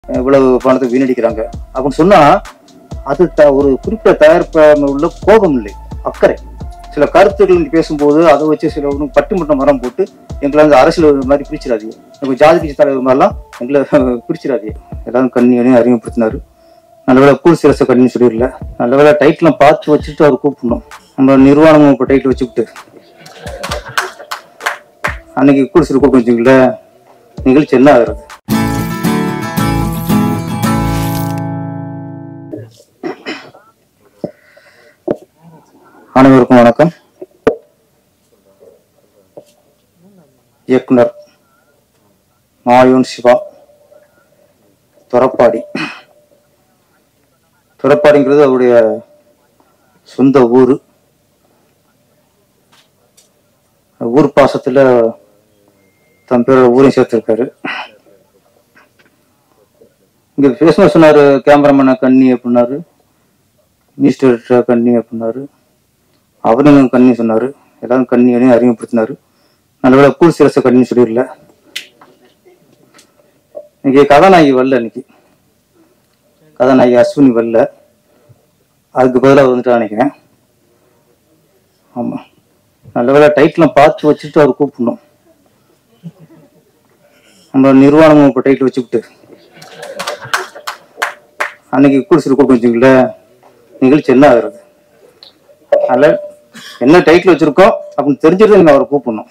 இவ்வளவு பணத்தை வீணடிக்கிறாங்க அப்படின்னு சொன்னா அது ஒரு குறிப்பிட்ட தயாரிப்பு உள்ள கோபம் இல்லை, அக்கறை. சில கருத்துக்கள் பேசும்போது அதை வச்சு சில பட்டிமன்ற மரம் போட்டு எங்களை அந்த அரசியல் மாதிரி பிரிச்சிடாதீங்க, எங்க ஜாதி கட்சி தலைவர் மாதிரிலாம் எங்களை பிரிச்சிடாதீங்க. எல்லாரும் கண்ணியனையும் அறிமுகப்படுத்தினாரு. நல்லவேளை கூல் சிரச கண்ணின்னு சொல்லிடல, நல்லவேளை டைட்டிலாம் பார்த்து வச்சுட்டு அவர் கூப்பிடணும். நம்ம நிர்வாணமும் இப்போ டைட்டில் வச்சுக்கிட்டு அன்னைக்கு கூல் சிறு கூப்பிட்டு வச்சுங்கள நிகழ்ச்சி என்ன ஆகுறது? அனைவருக்கும் வணக்கம். இயக்குனர் மாயூன் சிவா, துறப்பாடி. துறப்பாடிங்கிறது அவருடைய சொந்த ஊர். ஊர் பாசத்துல தன் பேரோட ஊரையும் சேர்த்திருக்காரு. இங்க பேசணும் சொன்னாரு, கேமராமேன கண்ணி அப்படின்னாரு, மினிஸ்டர் கண்ணி அப்படின்னாரு, அவரையும் கண்ணி சொன்னாரு, எல்லாரும் கண்ணியனையும் அறிமுகப்படுத்தினாரு. நல்லவேளை கூல் சிரச கண்ணின்னு சொல்லிடல. இன்னைக்கு கதாநாயகி வரல, இன்னைக்கு கதாநாயகி அஸ்வினி வரல, அதுக்கு பதிலாக வந்துட்டு நினைக்கிறேன். ஆமா, நல்லவேளை டைட்டிலாம் பார்த்து வச்சுட்டு அவர் கூப்பிடணும். நம்ம நிர்வாணமும் இப்போ டைட்டில் வச்சுக்கிட்டு அன்னைக்கு கூல் சிறு கூப்பிட்டு வச்சுங்கள நிகழ்ச்சி என்ன ஆகுறது? அதில் என்ன டைட்டில் வச்சிருக்கோம் அப்படின்னு தெரிஞ்சுட்டு நீங்க அவரை கூப்பிடணும்.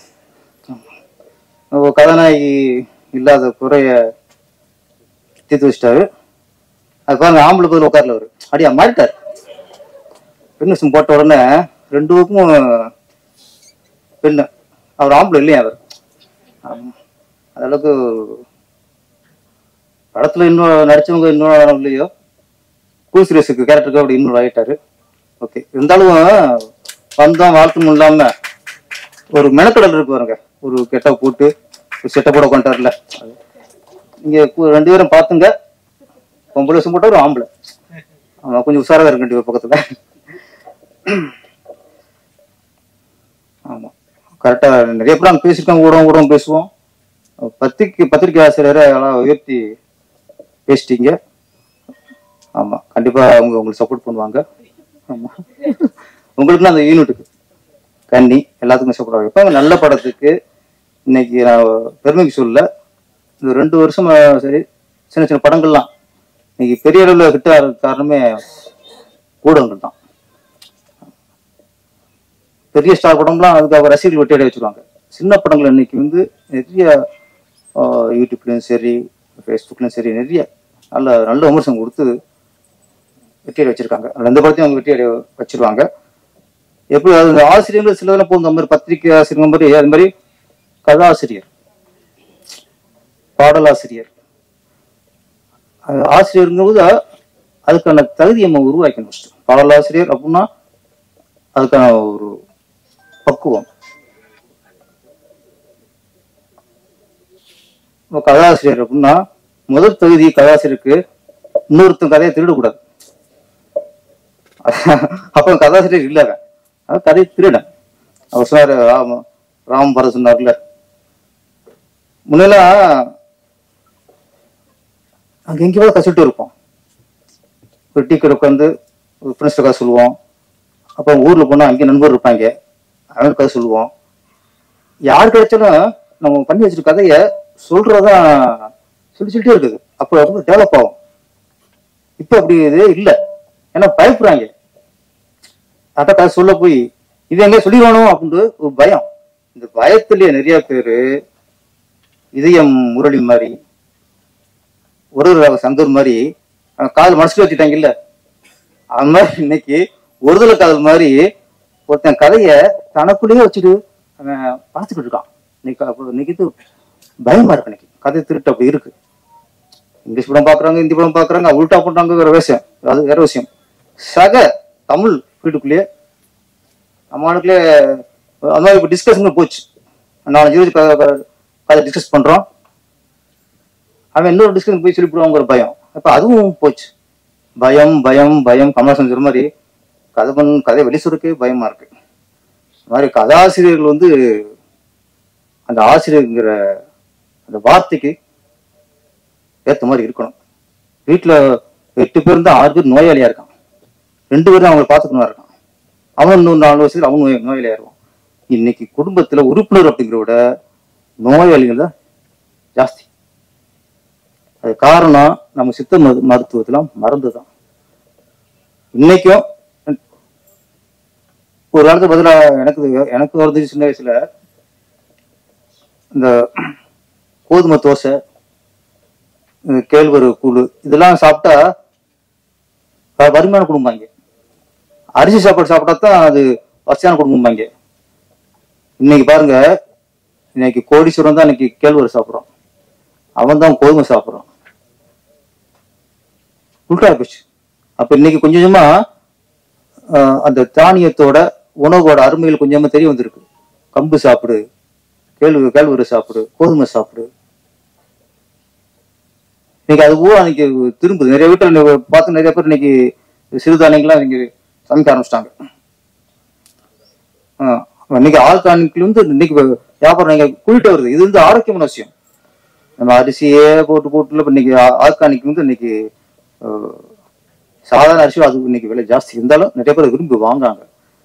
கதாநாயகி இல்லாத குறைய தீர்த்து வச்சிட்டாரு. அது பாருங்க, ஆம்பளை பதில் உட்கார்ல அவரு அப்படியா மாறிட்டாரு. பெண்ணு போட்ட உடனே ரெண்டு பக்கமும் பெண்ணு, அவர் ஆம்பளை இல்லையா அவர். அதளவுக்கு படத்துல இன்னும் நடிச்சவங்க இன்னும் இல்லையோ, கூல் சீரியஸுக்கு கேரக்டருக்கு அப்படி இன்னும் ஆகிட்டாரு. ஓகே, இருந்தாலும் வந்தோம் வாழ்த்தும் இல்லாம ஒரு மெனக்கடல் இருக்கு பாருங்க. ஒரு கெட்ட போட்டு ஒரு செட்டப்போட உட்காந்துட்டார்ல, நீங்க ரெண்டு பேரும் பாத்துங்க. பொம்பளை வருஷம் போட்ட ஒரு ஆம்பளை, ஆமா கொஞ்சம் உஷாராக இருக்கு பக்கத்துல. ஆமா கரெக்டா நிறைய பேர் அங்க பேசிருக்காங்க, ஊடகம் பேசுவோம். பத்திரிகை ஆசிரியரை உயர்த்தி பேசிட்டீங்க. ஆமா கண்டிப்பா உங்களுக்கு சப்போர்ட் பண்ணுவாங்க. ஆமா உங்களுக்கு அந்த யூனிட்டுக்கு கண்ணி எல்லாத்துக்கும் சப்போர்ட் ஆகும். இப்ப நல்ல படத்துக்கு இன்னைக்கு நான் பெருமைக்கு சொல்ல, இந்த 2 வருஷமா சரி சின்ன சின்ன படங்கள்லாம் இன்னைக்கு பெரிய அளவில் ஹிட் ஆகிறதுக்கு காரணமே ஊடகங்கள் தான். பெரிய ஸ்டார் படம்லாம் அதுக்காக ரசிகர்கள் வெட்டியடைய வச்சிருவாங்க. சின்ன படங்கள் இன்னைக்கு நிறைய யூடியூப்லயும் சரி ஃபேஸ்புக்லயும் சரி நிறைய நல்ல நல்ல விமர்சனம் கொடுத்து வெற்றியடை வச்சிருக்காங்க. எந்த படத்தையும் அவங்க வெற்றியடை வச்சிருவாங்க. எப்படி அது ஆசிரியர்கள் சிலதெல்லாம் போகும், அந்த மாதிரி பத்திரிகை ஆசிரியர் மாதிரி, அது மாதிரி கதாசிரியர், பாடலாசிரியர், ஆசிரியருங்கிறது அதுக்கான தகுதியை நம்ம உருவாக்கணும். பாடலாசிரியர் அப்படின்னா அதுக்கான ஒரு பக்குவம். கதாசிரியர் அப்படின்னா முதல் தகுதி கதாசிரியருக்கு இன்னொருத்தன் கதையை திருடக்கூடாது. அப்ப கதாசிரியர் இல்ல, கதை திருடன். அவர் சொன்னாரு, ராம் பரத் சொன்னார்ல, முன்னெல்லாம் அங்க எங்கேயாவது கசிட்டு இருப்போம். ஒரு டீ கடை உட்காந்து ஒரு ஃப்ரெண்ட்ஸ் கதை சொல்லுவோம். அப்போ ஊர்ல போனா அங்கே நண்பர் இருப்பாங்க, அவன் கதை சொல்லுவோம். யார் கிடைச்சாலும் நம்ம பண்ணி வச்சிருக்க கதைய சொல்றதான் சொல்லிட்டே இருக்குது. அப்போ ரொம்ப டெவலப் ஆகும். இப்ப அப்படி இது இல்லை, ஏன்னா பயப்படுறாங்க. அத கதை சொல்ல போய் இது எங்க சொல்லிடணும் அப்படின்ட்டு ஒரு பயம். இந்த பயத்திலேயே நிறைய பேரு இதயம் முரளி மாதிரி, ஒரு சங்கர் மாதிரி காதல் மனசுல வச்சுட்டாங்க இல்ல, அது மாதிரி இன்னைக்கு ஒருதலை காதல் மாதிரி ஒருத்தன் கதைய தனக்குள்ளேயே வச்சுட்டு அவன் பார்த்துக்கிட்டு இருக்கான். இன்னைக்கு இது பயமா இருக்கு. இன்னைக்கு கதை திருட்டு அப்படி இருக்கு. இங்கிலீஷ் படம் பாக்குறாங்க, ஹிந்தி படம் பாக்குறாங்க, உல்டா பண்றாங்க, வேற விஷயம். அது வேற விஷயம். சக தமிழ் வீட்டுக்குள்ளேயே நம்ம ஆளுக்குள்ளே அந்த மாதிரி இப்ப டிஸ்கஷன் போச்சு. 4-5 கதை டிஸ்கஸ் பண்றோம், அவன் இன்னொரு டிஸ்கஷன் போய் சொல்லிவிடுவாங்கிற பயம். அப்ப அதுவும் போச்சு. பயம் பயம் பயம். கமலஹாசன் சொல்ற மாதிரி கதை வெளி சொல்றதுக்கே பயமா இருக்கு. இந்த மாதிரி கதாசிரியர்கள் அந்த ஆசிரியர்ங்கிற அந்த வார்த்தைக்கு ஏற்ற மாதிரி இருக்கணும். வீட்டுல 8 பேர் இருந்தா 6 பேர் நோயாளியா இருக்கான். 2 பேரும் அவங்களை பார்த்துக்கணும் இருக்கான். அவன் இன்னும் 4 வருஷத்துல அவன் நோயாளியா இருவான். இன்னைக்கு குடும்பத்துல உறுப்பினர் அப்படிங்கிறத விட நோயாளிகள் தான் ஜாஸ்தி. அது காரணம் நம்ம சித்த மருத்துவத்துல மருந்துதான். இன்னைக்கும் ஒரு காலத்துக்கு பதிலா எனக்கு வருது சின்ன வயசுல இந்த கோதுமை தோசை, கேழ்வரகு கூழ் இதெல்லாம் சாப்பிட்டா வறுமையான குடும்பம். அரிசி சாப்பாடு சாப்பிட்டா தான் அது வசதியான குடும்பம். இன்னைக்கு பாருங்க, இன்னைக்கு கோடீஸ்வரன் தான் இன்னைக்கு கேழ்வரகு சாப்பிட்றான், அவன் தான் கோதுமை சாப்பிட்றான். உள்டா போச்சு. அப்ப இன்னைக்கு கொஞ்சம் கொஞ்சமா அந்த தானியத்தோட உணவோட அருமைகள் கொஞ்சமா தெரிய வந்திருக்கு. கம்பு சாப்பிடு, கேழ்வரகு சாப்பிடு, கோதுமை சாப்பிடு. இன்னைக்கு அது பூரா இன்னைக்கு திரும்புது. நிறைய வீட்டில் பார்த்து நிறைய பேர் இன்னைக்கு சிறுதானியங்கள்லாம் இன்னைக்கு சமைக்க ஆரம்பிச்சிட்டாங்க. இன்னைக்கு ஆர்கானிக்ல இருந்து இன்னைக்கு வியாபாரம் நீங்க கூட்டிட்டு வருது. இது வந்து ஆரோக்கியமான விஷயம். நம்ம அரிசியே போட்டு இன்னைக்கு ஆர்கானிக் வந்து இன்னைக்கு சாதாரண அரிசியும் அது இன்னைக்கு விலை ஜாஸ்தி இருந்தாலும் நிறைய பேர் விரும்பி வாங்குறாங்க.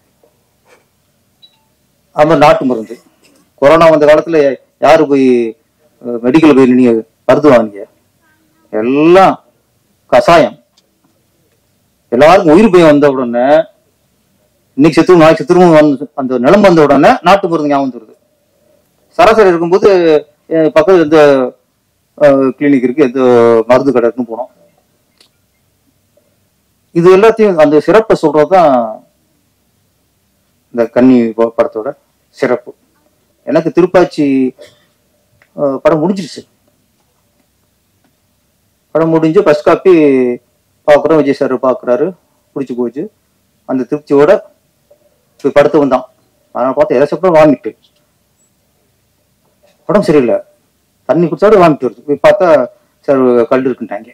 அது மாதிரி நாட்டு மருந்து. கொரோனா வந்த காலத்துல யாரு போய் மெடிக்கல் போய் நீங்க மருந்து வாங்க? எல்லாம் கஷாயம். எல்லாருக்கும் உயிர் பயம் வந்த உடனே இன்னைக்கு செத்துரும் நாளைக்கு செத்துரும் அந்த நிலம் வந்த உடனே நாட்டு மருந்து ஞாபகம் வருது. சராசரி இருக்கும்போது பக்கத்துல எந்த கிளினிக் இருக்கு, எந்த மருந்து கடை இருக்குன்னு போனோம். இது எல்லாத்தையும் அந்த சிறப்பை சொல்றதுதான் இந்த கன்னி படத்தோட சிறப்பு. எனக்கு திருப்பாச்சி படம் முடிஞ்சிருச்சு. படம் முடிஞ்சு ஃபர்ஸ்ட் காப்பி பார்க்குறோம், விஜய் சார் பார்க்குறாரு, பிடிச்சி போச்சு. அந்த திருப்தியோட படத்து வந்தான். அதனால பார்த்து எதை சாப்பிட்டா வாமிட்டு, உடம்பு சரியில்லை, தண்ணி குடிச்சாலும் வாமிட்டு வருது. போய் பார்த்தா சார் கல் இருக்குன்ட்டாங்க.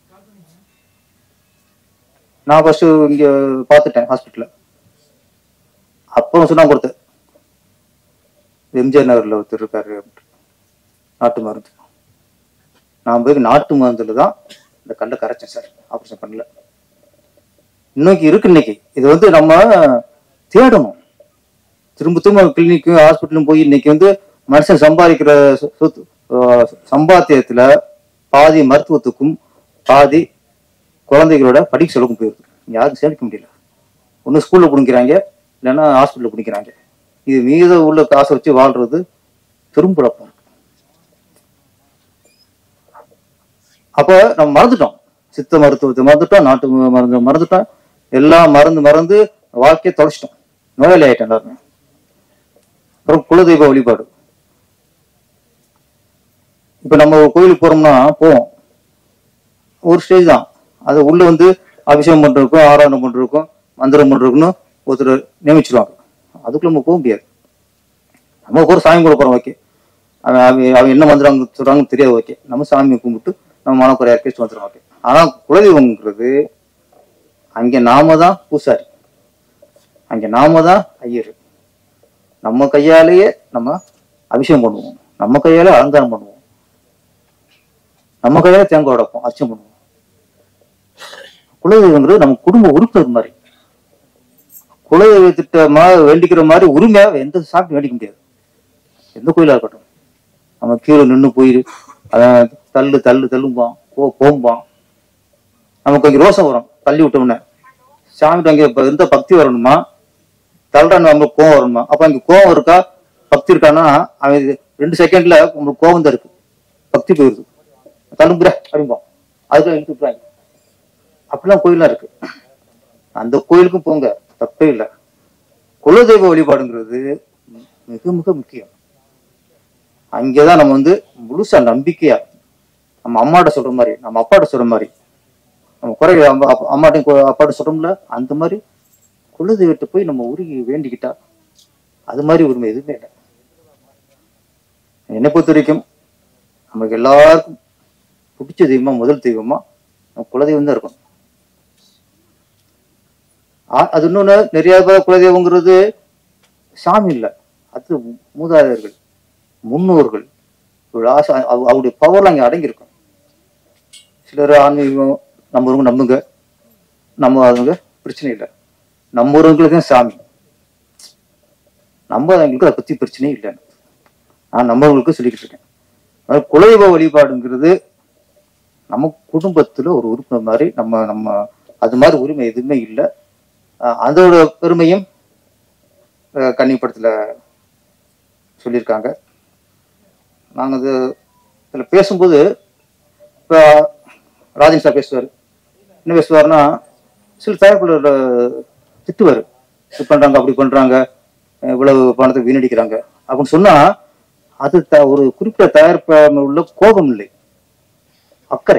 நான் ஃபர்ஸ்ட் இங்க பார்த்துட்டேன் ஹாஸ்பிட்டல்ல. அப்புறம் சொன்னா கொடுத்தேன், எம்ஜிஆர் நகர்ல ஒருத்தர் இருக்காரு நாட்டு மருந்து. நான் போய் நாட்டு மருந்துல தான் இந்த கல்லை கரைச்சேன் சார், ஆப்ரேஷன் பண்ணல. இன்னைக்கு இருக்கு. இன்னைக்கு இது வந்து நம்ம தேடணும். திரும்ப கிளினிக்கு ஹாஸ்பிட்டலும் போய் இன்னைக்கு வந்து மனுஷன் சம்பாதிக்கிற சம்பாத்தியத்துல பாதி மருத்துவத்துக்கும் பாதி குழந்தைகளோட படிக்க செலவுக்கும் போயிருக்கு. யாருக்கும் சேமிக்க முடியல. ஒண்ணு ஸ்கூல்ல பிடிக்கிறாங்க, இல்லைன்னா ஹாஸ்பிட்டல்ல பிடிக்கிறாங்க. இது மீத உள்ள காசை வச்சு வாழ்றது திரும்புழப்பம். அப்ப நம்ம மறந்துட்டோம், சித்த மருத்துவத்தை மறந்துட்டோம், நாட்டு மருந்து மறந்துட்டோம், எல்லாம் மறந்து வாழ்க்கையை தொலைச்சிட்டோம். நோயாளி ஆயிட்டோம் எல்லாருமே. அப்புறம் குலதெய்வ வழிபாடு. இப்ப நம்ம ஒரு கோயிலுக்கு போறோம்னா போவோம், ஒரு ஸ்டேஜ் தான். அது உள்ள வந்து அபிஷேகம் பண்றதுக்கும் ஆராதனை பண்றதுக்கும் மந்திரம் பண்றதுக்குன்னு ஒருத்தர் நியமிச்சிருவாங்க. அதுக்குள்ள நம்ம போக முடியாது. நம்ம ஒரு சாமி கூட போறோம், ஓகே. அவன் என்ன மந்திரம் சொல்றாங்கன்னு தெரியாது, ஓகே. நம்ம சாமியை கும்பிட்டு நம்ம மனக்குறையா கேட்டு வந்துடும், ஓகே. ஆனா குலதெய்வம்ங்கிறது அங்க நாம தான் பூசாரி, அங்க நாம தான் ஐயர். நம்ம கையாலேயே நம்ம அபிஷேகம் பண்ணுவோம், நம்ம கையாலே அலங்காரம் பண்ணுவோம், நம்ம கையால தேங்காய் உடைப்போம், அர்ச்சனை பண்ணுவோம். குலதெய்வங்கிறது நம்ம குடும்ப உறுப்பினர் மாதிரி. குலதெய்வத்திட்ட வேண்டிக்கிற மாதிரி உரிமையா எந்த சாப்பிட்டு வேண்டிக்க முடியாது. எந்த கோயிலா இருக்கட்டும், நம்ம கீழே நின்று போய் அதான் தள்ளும்பான், போம்பான். நமக்கு அங்கே ரோசம் வரும், தள்ளி விட்டோம்னா. சாமிட்டு அங்கே இருந்த பக்தி வரணுமா, தள்ளுறான்னு நம்மளுக்கு கோவம் வரணுமா? அப்ப அங்க கோவம் இருக்கா, பக்தி இருக்கான்னா அவன் 2 செகண்ட்ல உங்களுக்கு கோவம் தான் இருக்கு, பக்தி போயிருது. தள்ளும்புற அப்படிம்போம், அதுக்கு இழுத்து விட்டுறாங்க. அப்படிலாம் கோயிலாம் இருக்கு. அந்த கோயிலுக்கும் போங்க, தப்பே இல்லை. குலதெய்வ வழிபாடுங்கிறது மிக மிக முக்கியம். அங்கேதான் நம்ம வந்து முழுசா நம்பிக்கையா நம்ம அம்மாட்ட சொல்ற மாதிரி, நம்ம அப்பாட்ட சொல்ற மாதிரி, நம்ம குறை அம்மாட்டையும் அப்பாட்ட சொல்றோம்ல, அந்த மாதிரி குலதெய்வத்தை போய் நம்ம உருகி வேண்டிக்கிட்டா அது மாதிரி உரிமை எதுவுமே இல்லை. என்னை பொறுத்த வரைக்கும் நமக்கு எல்லாருக்கும் பிடிச்ச தெய்வமா, முதல் தெய்வமா நம்ம குலதெய்வம் தான் இருக்கணும். அது இன்னொன்னு, நிறைய பேர் குலதெய்வங்கிறது சாமி இல்லை, அது மூதாதையர்கள், முன்னோர்கள், அவருடைய பவர்லாம் அங்க அடங்கி இருக்கும். சிலர் ஆன்மீகம் நம்புறவங்க நம்புங்க, நம்பாதவங்க பிரச்சனை இல்லை. நம்புறவங்களுக்கு தான் சாமி, நம்பாதவங்களுக்கு அதை பத்தி பிரச்சனையே இல்லைன்னு நான் நம்பவங்களுக்கு சொல்லிக்கிட்டு இருக்கேன். அதாவது குலதெய்வ வழிபாடுங்கிறது நம்ம குடும்பத்துல ஒரு உறுப்பினர் மாதிரி, நம்ம நம்ம அது மாதிரி உரிமை எதுவுமே இல்லை. அதோட பெருமையும் கன்னிப்படத்துல சொல்லியிருக்காங்க. நாங்கள் இது இதில் பேசும்போது இப்போ ராஜன் சார் பேசுவார். என்ன பேசுவார்னா, சில தயாரிப்பாளர் திட்டுவார், இது பண்ணுறாங்க அப்படி பண்ணுறாங்க, இவ்வளவு பணத்தை வீணடிக்கிறாங்க அப்படின்னு சொன்னால் அது ஒரு குறிப்பிட்ட தயாரிப்பாளர் உள்ள கோபம் இல்லை, அக்கறை.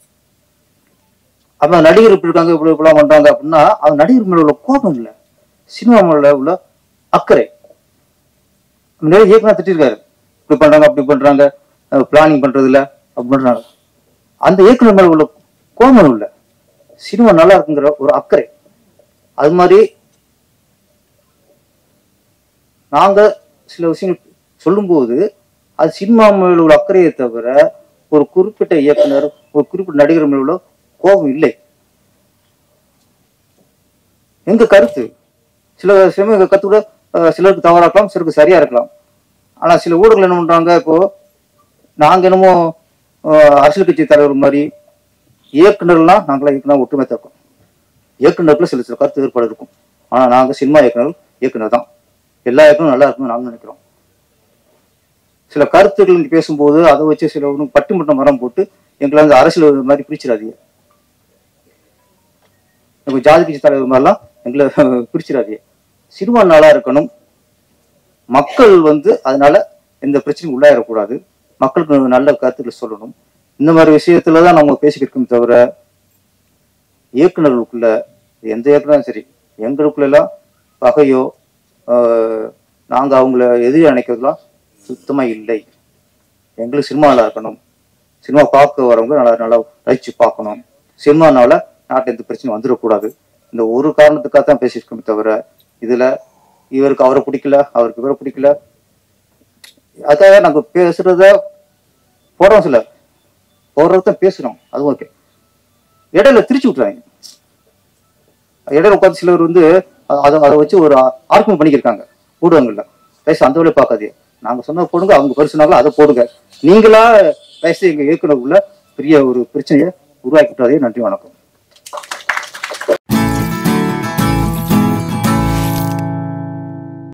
அப்போ நடிகர் இப்படி இருக்காங்க இவ்வளவு இப்பெல்லாம் பண்ணுறாங்க அப்படின்னா அது நடிகர் மேல உள்ள கோபம் இல்லை, சினிமா மேல உள்ள அக்கறை. நிறைய இயக்குனர் திட்டிருக்காரு, இப்படி பண்றாங்க அப்படி பண்றாங்க, பிளானிங் பண்றது இல்ல அப்படி பண்றாங்க. அந்த இயக்குனர் மேல உள்ள கோபம் இல்ல, சினிமா நல்லா இருக்குங்கிற ஒரு அக்கறை. அது மாதிரி நாங்க சில விஷயங்கள் சொல்லும்போது அது சினிமா மேல உள்ள அக்கறையை தவிர ஒரு குறிப்பிட்ட இயக்குனர் ஒரு குறிப்பிட்ட நடிகர் மேல உள்ள கோபம் இல்லை. எங்க கருத்து சில சமயம் கருத்து கூட சிலருக்கு தவறா இருக்கலாம், சிலருக்கு சரியா இருக்கலாம். ஆனா சில ஊடகங்கள் என்ன பண்றாங்க, இப்போ நாங்க என்னமோ அரசியல் கட்சி தலைவர் மாதிரி இயக்குநர்லாம் நாங்களாம் இயக்குனர் ஒற்றுமை தக்கோம். இயக்குநருக்குள்ள சில சில கருத்து வேறுபாடு இருக்கும். ஆனா நாங்க சினிமா இயக்குனர் தான், எல்லா இயக்குனரும் நல்லா இருக்கணும்னு நாங்க நினைக்கிறோம். சில கருத்துக்கள் பேசும்போது அதை வச்சு சில பட்டிமன்ற மரம் போட்டு எங்களை அந்த அரசியல் மாதிரி பிரிச்சிடாதீங்க, ஜாதி கட்சி தலைவர் மாதிரிலாம் எங்களை பிரிச்சிடாதீங்க. சினிமா நல்லா இருக்கணும், மக்கள் அதனால எந்த பிரச்சனையும் உள்ளாயிடக்கூடாது, மக்களுக்கு நல்ல கருத்துக்களை சொல்லணும். இந்த மாதிரி விஷயத்துலதான் நம்ம பேசிக்கிட்டு தவிர இயக்குநர்களுக்குள்ள எந்த இயக்குனரும் சரி எங்களுக்குள்ள எல்லாம் பகையோ நாங்க அவங்கள எதிரி அணைக்கிறதுலாம் சுத்தமா இல்லை. எங்களுக்கு சினிமா நல்லா இருக்கணும், சினிமா பார்க்க வரவங்க நல்லா நல்லா ரசிச்சு பார்க்கணும், சினிமானால நாட்டில் எந்த பிரச்சனையும் வந்துடக்கூடாது. இந்த ஒரு காரணத்துக்காக தான் பேசியிருக்கோமே தவிர இதுல இவருக்கு அவரை பிடிக்கல அவருக்கு இவரை பிடிக்கல அதாக நாங்க பேசுறத போடுறோம், சில போடுறதான் பேசுறோம், அது ஓகே. இடையில திரிச்சு விட்டுறாங்க, இடையில உட்காந்து சிலர் அதை வச்சு ஒரு ஆர்குமெண்ட் பண்ணிக்கிருக்காங்க ஊடகங்கள்ல. வயசு அந்த வேலையை பார்க்காதே, நாங்க சொன்ன போடுங்க, அவங்க பரிசுனாலும் அதை போடுங்க, நீங்களா வயசு எங்க இயக்குனருக்குள்ள பெரிய ஒரு பிரச்சனையை உருவாக்கிட்டாதே. நன்றி, வணக்கம்.